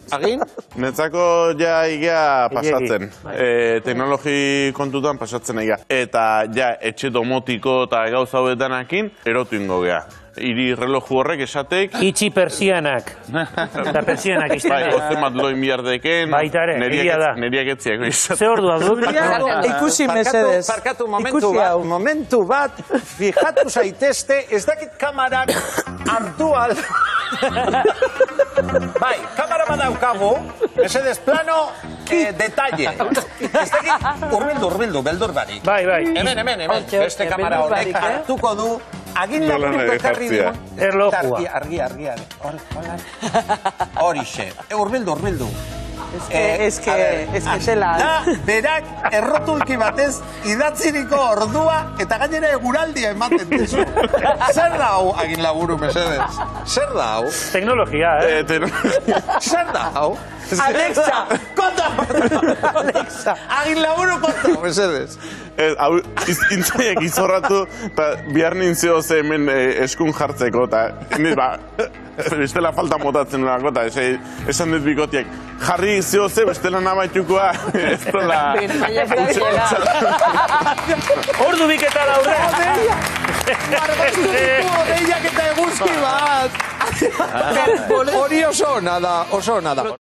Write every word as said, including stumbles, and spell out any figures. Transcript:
Agin? Netzako ja igea pasatzen. Teknologi kontutan pasatzen igea. Eta ja etxe domotiko eta gauza hauetanakin erotu ingo gea. Iri reloju horrek esatek... Itxi persianak. Eta persianak izten. Bai, ozemat loi miardeken... Baitare, egia da. Neriak etziak izan. Ze ordua dut? Ikusi mesedez. Parkatu momentu bat, momentu bat, fijatu zaitezte, ez dakit kamarak hartu al... Bai, kamara badaukagu, mesedez plano, detalle. Ez dakit, urbildu, urbildu, beldur barik. Bai, bai. Hemen, hemen, hemen, beste kamara honek hartuko du, agin laburiko ekarri du. Erlojua. Argi, argi, argi. Horixe, urbildu, urbildu. Ez que, ez que zela. Da, berak errotulki batez idatziriko ordua eta gainera eguraldia ematen dizu. Zer da hau, agin laburu, mesedez? Zer da hau? Teknologia, eh? Zer da hau? Alexa! Konta! Alexa! Agin laburu konta, mesedez. Hau, intzaiak izorratu, eta behar nintzio ze hemen eskun jartzeko, eta ba, bestela falta motatzen nolako, eta esan dut bikotiek, jarri zio ze, bestela namaitukoa, ez dola... Ordu biketa daure! Margaztu ditu odeiak eta eguzki bat! Hori oso ona da, oso ona da.